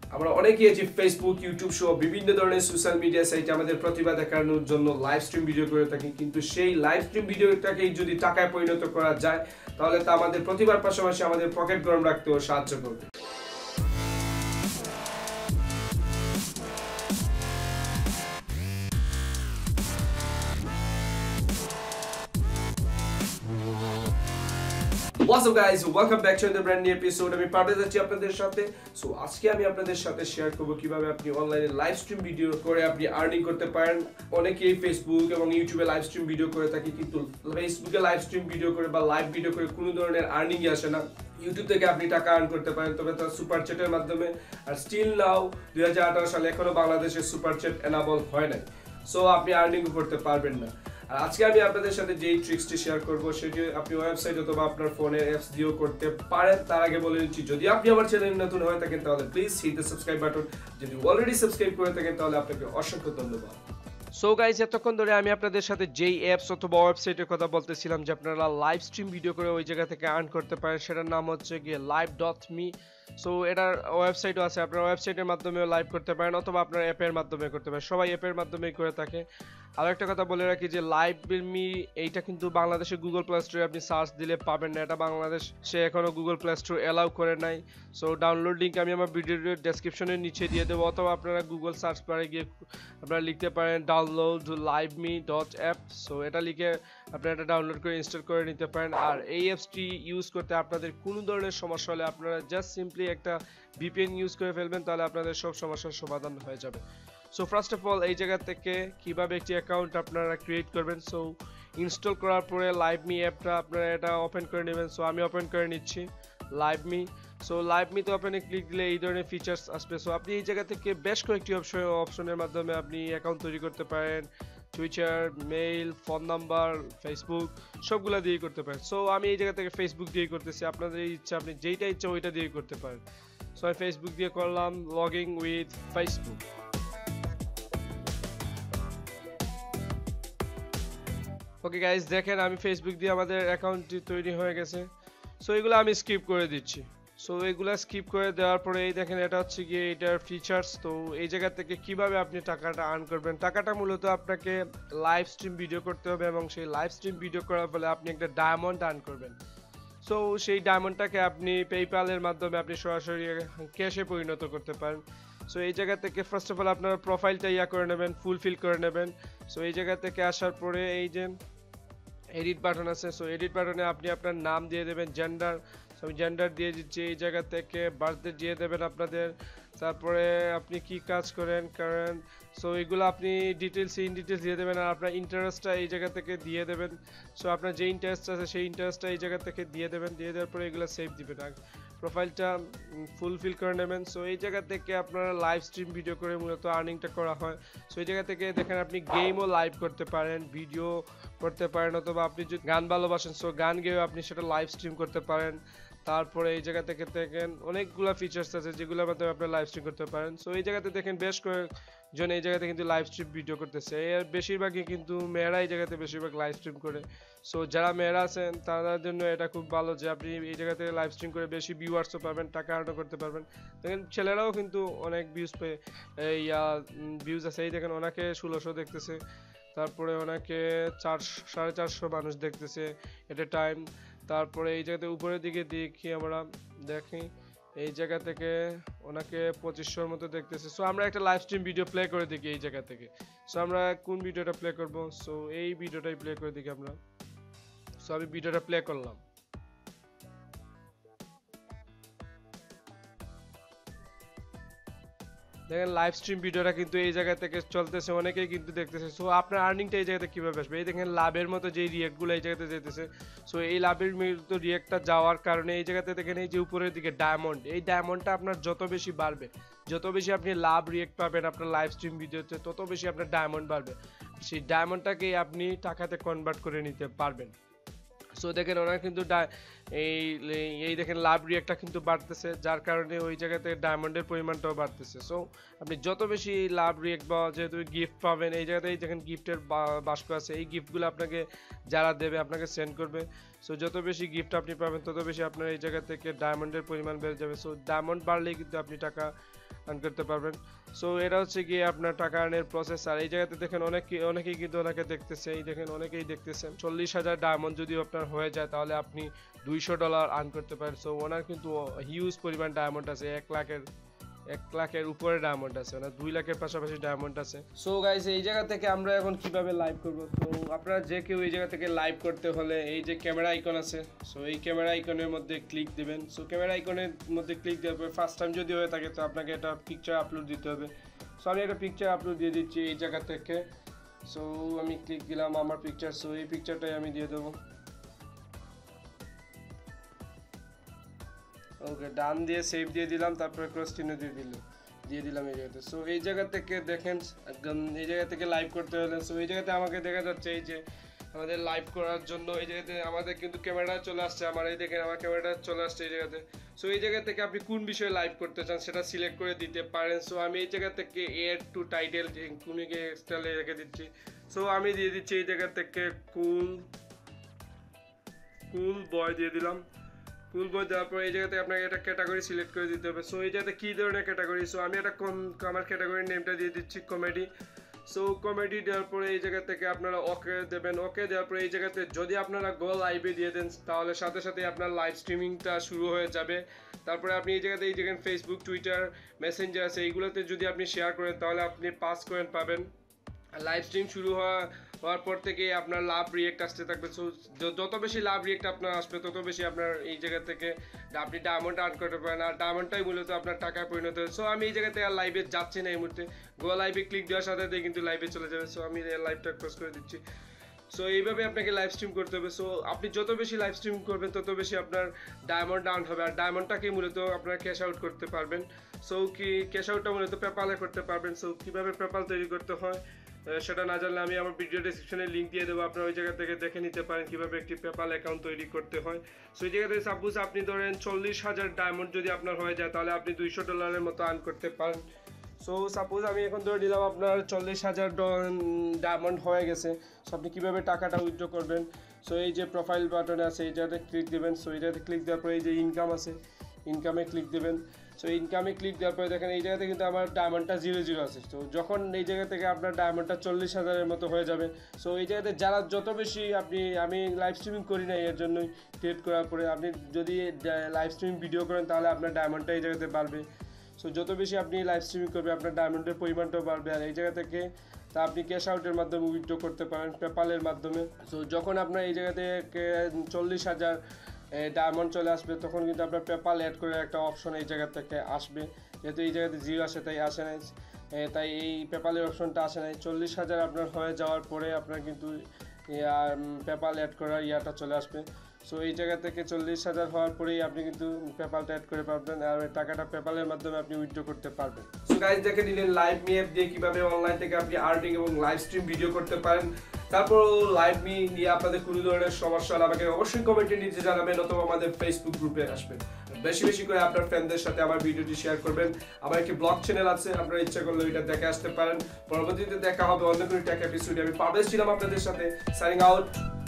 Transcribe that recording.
আমরা অনেকেই আছি ফেসবুক, ইউটিউব সহ বিভিন্ন ধরনের সোশ্যাল মিডিয়া সাইটে আমাদের প্রতিভা দেখানোর জন্য লাইভ স্ট্রিম ভিডিও করে থাকি, কিন্তু সেই লাইভ স্ট্রিম ভিডিওটাকেই যদি টাকায় পরিণত করা যায় তাহলে তা আমাদের প্রতিভার পাশাপাশি আমাদের পকেট গরম রাখতেও সাহায্য করবে। What's up guys, welcome back to another brand new episode. আমি পারভেজ আছি আপনাদের সাথে। সো আজকে আমি আপনাদের সাথে শেয়ার করব কিভাবে আপনি অনলাইনে লাইভ স্ট্রিম ভিডিও করে আপনি আর্নিং করতে পারেন। অনেকেই ফেসবুক এবং ইউটিউবে লাইভ স্ট্রিম ভিডিও করে থাকি, কিন্তু ফেসবুকে লাইভ স্ট্রিম ভিডিও করে বা লাইভ ভিডিও করে কোনো ধরনের আর্নিংই আসে না। ইউটিউব থেকে আপনি টাকা আর্ন করতে পারেন, তবে তার সুপার চ্যাটের মাধ্যমে। আর স্টিল নাও 2018 সালে এখনো বাংলাদেশে সুপার চ্যাট এনাবল হয় নাই, সো আপনি আর্নিংও করতে পারবেন না। আর আজকে আমি আপনাদের সাথে যেই ট্রিক্সটি শেয়ার করব সেটি আপনি ওয়েবসাইট অথবা আপনার ফোনের অ্যাপস দিয়েও করতে পারেন। তার আগে বলে দিচ্ছি, যদি আপনি আমার চ্যানেলে নতুন হয়ে থাকেন তাহলে please hit the subscribe button. যদি অলরেডি সাবস্ক্রাইব করে থাকেন তাহলে আপনাকে অসংখ্য ধন্যবাদ। সো গাইস, এতক্ষণ ধরে আমি আপনাদের সাথে যেই অ্যাপস অথবা ওয়েবসাইটের কথা বলতেছিলাম যে আপনারা লাইভ স্ট্রিম ভিডিও করে ওই জায়গা থেকে আর্ন করতে পারেন, সেটার নাম হচ্ছে গিয়ে live.me। সো এটার ওয়েবসাইটও আছে, আপনার ওয়েবসাইটের মাধ্যমেও লাইভ করতে পারেন অথবা আপনার অ্যাপের মাধ্যমে করতে পারেন। সবাই অ্যাপের মাধ্যমেই করে থাকে। আর একটা কথা বলে রাখি যে live.me এইটা কিন্তু বাংলাদেশে গুগল প্লে স্টোরে আপনি সার্চ দিলে পাবেন না, এটা বাংলাদেশে এখনো গুগল প্লে স্টোর অ্যালাউ করে নাই। সো ডাউনলোড লিঙ্ক আমি আমার ভিডিওর ডেসক্রিপশনের নিচে দিয়ে দেবো, অথবা আপনারা গুগল সার্চ বারে গিয়ে আপনারা লিখতে পারেন ডাউনলোড liveme.app। সো এটা লিখে আপনারা এটা ডাউনলোড করে ইনস্টল করে নিতে পারেন। আর এই অ্যাপসটি ইউজ করতে আপনাদের কোনো ধরনের সমস্যা হলে আপনারা জাস্ট সিম্পলি একটা VPN ইউজ করে ফেলবেন, তাহলে আপনাদের সব সমস্যার সমাধান হয়ে যাবে। সো ফার্স্ট অফ অল এই জায়গা থেকে কিভাবে একটি অ্যাকাউন্ট আপনারা ক্রিয়েট করবেন। সো ইনস্টল করার পরে live.me অ্যাপটা আপনারা এটা ওপেন করে নেবেন। সো আমি ওপেন করে নিচ্ছি live.me। সো live.me তে ওপেনে ক্লিক দিলে এই ধরনের ফিচার্স আসবে। সো আপনি এই জায়গা থেকে বেশ কয়েকটি অপশনের মাধ্যমে আপনি অ্যাকাউন্ট তৈরি করতে পারেন। Twitter, mail, phone number, Facebook সবগুলা দিয়ে করতে পারেন। সো আমি এই জায়গা থেকে ফেসবুক দিয়ে করতেছি, আপনাদের ইচ্ছা আপনি যেইটা ইচ্ছা ওইটা দিয়ে করতে পারেন। সো আমি ফেসবুক দিয়ে করলাম login with Facebook. Okay guys, দেখেন আমি ফেসবুক দিয়ে আমাদের অ্যাকাউন্টটি তৈরি হয়ে গেছে। সো এগুলো আমি স্কিপ করে দিচ্ছি। সো এগুলা স্কিপ করে দেওয়ার পরে এই দেখেন এটা হচ্ছে গিয়ে এটার ফিচার্স। তো এই জায়গা থেকে কিভাবে আপনি টাকাটা আর্ন করবেন, টাকাটা মূলত আপনাকে লাইভ স্ট্রিম ভিডিও করতে হবে এবং সেই লাইভ স্ট্রিম ভিডিও করার ফলে আপনি একটা ডায়মন্ড আর্ন করবেন। সো সেই ডায়মন্ডটাকে আপনি পেপ্যালের মাধ্যমে আপনি সরাসরি ক্যাশে পরিণত করতে পারেন। সো এই জায়গা থেকে ফার্স্ট অফ অল আপনার প্রোফাইলটা করে নেবেন, ফুলফিল করে নেবেন। সো এই জায়গা থেকে আসার পরে এই যে এডিট বাটন আছে, সো এডিট বাটনে আপনি আপনার নাম দিয়ে দেবেন, জেন্ডার। সো আমি জেন্ডার দিয়ে দিচ্ছি। এই জায়গা থেকে বার্থডে দিয়ে দেবেন আপনাদের, তারপরে আপনি কি কাজ করেন। সো এগুলো আপনি ডিটেলস দিয়ে দেবেন। আর আপনার ইন্টারেস্টটা এই জায়গা থেকে দিয়ে দেবেন। সো আপনার যে ইন্টারেস্ট আছে সেই ইন্টারেস্টটা এই জায়গা থেকে দিয়ে দেবেন। দিয়ে দেওয়ার পরে এগুলো সেভ দিবেন, প্রোফাইলটা ফুলফিল করে নেবেন। সো এই জায়গা থেকে আপনারা লাইভ স্ট্রিম ভিডিও করে মূলত আর্নিংটা করা হয়। সো এই জায়গা থেকে দেখেন আপনি গেমও লাইভ করতে পারেন, ভিডিও করতে পারেন, অথবা আপনি যদি গান ভালোবাসেন সো গান গেয়েও আপনি সেটা লাইভ স্ট্রিম করতে পারেন। তারপরে এই জায়গা থেকে দেখেন অনেকগুলো ফিচার্স আছে যেগুলোর মাধ্যমে আপনি লাইভ স্ট্রিম করতে পারেন। সো এই জায়গাতে দেখেন বেশ কয়েকজন এই জায়গাতে কিন্তু লাইভ স্ট্রিম ভিডিও করতেছে, এর বেশিরভাগই কিন্তু মেয়েরা এই জায়গাতে বেশিরভাগ লাইভ স্ট্রিম করে। সো যারা মেয়েরা আছেন তাদের জন্য এটা খুব ভালো যে আপনি এই জায়গা থেকে লাইভ স্ট্রিম করে বেশি ভিউয়ার্সও পাবেন, টাকা আর্নও করতে পারবেন। দেখেন ছেলেরাও কিন্তু অনেক ভিউজ আছে। এই দেখেন ওনাকে 1600 দেখতেছে, তারপরে ওনাকে 450 মানুষ দেখতেছে এট এ টাইম। তারপরে এই জায়গাতে উপরের দিকে দেখি এই জায়গা থেকে ওনাকে 2500 মতো দেখতেছে। সো আমরা একটা লাইভ স্ট্রিম ভিডিও প্লে করে দেখি এই জায়গা থেকে। সো আমরা কোন ভিডিওটা প্লে করব? সো এই ভিডিওটাই প্লে করে দেখি আমরা। সো আমি ভিডিওটা প্লে করলাম। দেখেন লাইভ স্ট্রিম ভিডিওটা কিন্তু এই জায়গা থেকে চলতেছে, অনেকেই কিন্তু দেখতেছে। সো আপনার আর্নিংটা এই জায়গাতে কিভাবে আসবে? এই দেখেন লাভের মতো যে রিয়েক্টগুলো এই জায়গাতে যেতেছে। সো এই লাভের মতো রিয়েক্টটা যাওয়ার কারণে এই জায়গাতে দেখেন এই যে উপরের দিকে ডায়মন্ড, এই ডায়মন্ডটা আপনার যত বেশি বাড়বে, যত বেশি আপনি লাভ রিয়েক্ট পাবেন আপনার লাইভ স্ট্রিম ভিডিওতে, তত বেশি আপনার ডায়মন্ড বাড়বে। সেই ডায়মন্ডটাকে আপনি টাকাতে কনভার্ট করে নিতে পারবেন। সো দেখেন ওনার কিন্তু এই দেখেন লাভ রিয়েক্টটা কিন্তু বাড়তেছে, যার কারণে ওই জায়গাতে ডায়মন্ডের পরিমাণটাও বাড়তেছে। সো আপনি যত বেশি লাভ রিয়েক্ট বা যেহেতু গিফট পাবেন, এই জায়গাতেই দেখেন গিফটের বাস্ক আছে, এই গিফটগুলো আপনাকে যারা দেবে আপনাকে সেন্ড করবে। সো যত বেশি গিফট আপনি পাবেন তত বেশি আপনার এই জায়গা থেকে ডায়মন্ডের পরিমাণ বেড়ে যাবে। সো ডায়মন্ড বাড়লেই কিন্তু আপনি টাকা আর্ন করতে পারবেন। সো এটা হচ্ছে গিয়ে আপনার টাকা আর্নের প্রসেস। আর এই জায়গাতে দেখেন অনেকেই কিন্তু ওনাকে দেখতেছে, এই দেখেন অনেকেই দেখতেছেন 40,000 ডায়মন্ড যদি আপনার হয়ে যায় তাহলে আপনি $200 আর্ন করতে পারেন। সো ওনার কিন্তু হিউজ পরিমাণ ডায়মন্ড আছে, 1 লাখের উপরে ডায়মন্ড আছে, মানে 2 লাখের পাশাপাশি ডায়মন্ড আছে। সো গাইস এই জায়গা থেকে আমরা এখন কিভাবে লাইভ করব, তো আপনারা যে কেউ এই জায়গা থেকে লাইভ করতে হলে এই যে ক্যামেরা আইকন আছে, সো এই ক্যামেরা আইকনের মধ্যে ক্লিক দিবেন। সো ক্যামেরা আইকনের মধ্যে ক্লিক দেওয়ার পর ফার্স্ট টাইম যদি হয়ে থাকে তো আপনাকে একটা পিকচার আপলোড দিতে হবে। সো আমি একটা পিকচার আপলোড দিয়ে দিচ্ছি এই জায়গা থেকে। সো আমি ক্লিক দিলাম আমার পিকচার, সো এই পিকচারটাই আমি দিয়ে দেবো। ওকে, ডান দিয়ে সেভ দিয়ে দিলাম, তারপরে ক্রস চিহ্ন দিয়ে দিলাম এই জায়গাতে। সো এই জায়গা থেকে দেখেন একদম এই জায়গা থেকে লাইভ করতে হলে, সো এই জায়গাতে আমাকে দেখা যাচ্ছে এই যে আমাদের লাইভ করার জন্য এই জায়গাতে আমাদের কিন্তু ক্যামেরা চলে আসছে, আমার এই দেখেন আমার ক্যামেরাটা চলে আসছে এই জায়গাতে। সো এই জায়গা থেকে আপনি কোন বিষয়ে লাইভ করতে চান সেটা সিলেক্ট করে দিতে পারেন। সো আমি এই জায়গা থেকে এড টু টাইটেল কুমিকে স্টাইলে রেখে দিচ্ছি। সো আমি দিয়ে দিচ্ছি এই জায়গা থেকে কুল বয় দিয়ে দিলাম। কুল বয় দেওয়ার পর এই জায়গাতে আপনাকে একটা ক্যাটাগরি সিলেক্ট করে দিতে হবে। সো এই জায়গাতে কী ধরনের ক্যাটাগরি, সো আমি একটা আমার ক্যাটাগরির নেমটা দিয়ে দিচ্ছি কমেডি। সো কমেডি দেওয়ার পরে এই জায়গা থেকে আপনারা ওকে দেবেন। ওকে দেওয়ার পরে এই জায়গাতে যদি আপনারা গো লাইভে দিয়ে দেন তাহলে সাথে সাথে আপনার লাইভ স্ট্রিমিংটা শুরু হয়ে যাবে। তারপরে আপনি এই জায়গাতে এই জায়গায় ফেসবুক, টুইটার, মেসেঞ্জার আছে, এইগুলোতে যদি আপনি শেয়ার করেন তাহলে আপনি 5 কয়েন পাবেন। লাইভ স্ট্রিম শুরু হওয়ার পর থেকে আপনার লাভ রিয়েক্ট আসতে থাকবে। সো যত বেশি লাভ রিয়েক্ট আপনার আসবে তত বেশি আপনার এই জায়গা থেকে আপনি ডায়মন্ড আর্ন করতে পারেন, আর ডায়মন্ডটাই মূলত আপনার টাকায় পরিণত হয়। সো আমি এই জায়গাতে আর লাইভে যাচ্ছি না এই মুহূর্তে, গো লাইভে ক্লিক দেওয়ার সাথে সাথে কিন্তু লাইভে চলে যাবে। সো আমি লাইভটা ক্লোজ করে দিচ্ছি। সো এইভাবে আপনাকে লাইভ স্ট্রিম করতে হবে। সো আপনি যত বেশি লাইভ স্ট্রিম করবেন তত বেশি আপনার ডায়মন্ড আর্ন হবে, আর ডায়মন্ডটাকে মূলত আপনারা ক্যাশ আউট করতে পারবেন। সো কি ক্যাশ আউটটা মূলত পেপালে করতে পারবেন। সো কীভাবে পেপাল তৈরি করতে হয় সেটা না জানলে আমি আমার ভিডিও ডেসক্রিপশনে লিঙ্ক দিয়ে দেবো, আপনারা ওই জায়গা থেকে দেখে নিতে পারেন কীভাবে একটি পেপাল অ্যাকাউন্ট তৈরি করতে হয়। সো এই জায়গাতে সাপোজ আপনি ধরেন 40,000 ডায়মন্ড যদি আপনার হয়ে যায় তাহলে আপনি $200 মতো আর্ন করতে পারেন। সো সাপোজ আমি এখন ধরে নিলাম আপনার 40,000 ডায়মন্ড হয়ে গেছে। সো আপনি কীভাবে টাকাটা উইথড্র করবেন, সো এই যে প্রোফাইল বাটনে আছে এই জায়গাতে ক্লিক দেবেন। সো এই জায়গাতে ক্লিক দেওয়ার পরে এই যে ইনকাম আছে, ইনকামে ক্লিক দেবেন। সো ইনকামে ক্লিক দেওয়ার পরে দেখেন এই জায়গাতে কিন্তু আমার ডায়মন্ডটা 0 আছে। তো যখন এই জায়গা থেকে আপনার ডায়মন্ডটা 40,000-এর মতো হয়ে যাবে, সো এই জায়গাতে যারা যত বেশি আমি লাইভ স্ট্রিমিং করি না এর জন্যই ক্রিয়েট করার পরে আপনি যদি লাইভ স্ট্রিমিং ভিডিও করেন তাহলে আপনার ডায়মন্ডটা এই জায়গাতে বাড়বে। সো যত বেশি আপনি লাইভ স্ট্রিমিং করবে আপনার ডায়মন্ডের পরিমাণটাও বাড়বে। আর এই জায়গা থেকে তা আপনি ক্যাশ আউটের মাধ্যমে উইথড্র করতে পারেন পেপালের মাধ্যমে। সো যখন আপনার এই জায়গা থেকে 40,000 ডায়মন্ড চলে আসবে তখন কিন্তু আপনার পেপাল অ্যাড করে একটা অপশন এই জায়গা থেকে আসবে। যেহেতু এই জায়গাতে 0 আসে তাই আসে নাই, তাই এই পেপালের অপশনটা আসে নাই। 40,000 আপনার হয়ে যাওয়ার পরে আপনার কিন্তু পেপাল অ্যাড করার ইয়াটা চলে আসবে। সো এই জায়গা থেকে 40,000 হওয়ার পরেই আপনি কিন্তু পেপালটা অ্যাড করে পারবেন, আর টাকাটা পেপালের মাধ্যমে আপনি উইথড্র করতে পারবেন। সো গাইস দেখে নিলেন লাইভ মি অ্যাপ দিয়ে কিভাবে অনলাইন থেকে আপনি আর্নিং এবং লাইভ স্ট্রিম ভিডিও করতে পারেন। তারপর লাইভ মি নিয়ে আপনাদের কোনো ধরনের সমস্যা হলে আমাকে অবশ্যই কমেন্টে নিচে জানাবেন অথবা আমাদের ফেসবুক গ্রুপে আসবেন। বেশি বেশি করে আপনার ফ্রেন্ডদের সাথে আমার ভিডিওটি শেয়ার করবেন। আমার একটি ব্লগ চ্যানেল আছে, আপনারা ইচ্ছা করলে ওইটা দেখে আসতে পারেন। পরবর্তীতে দেখা হবে অন্য কোনো টেক এপিসোডে। আমি পারভেজ ছিলাম আপনাদের সাথে, সাইনিং আউট।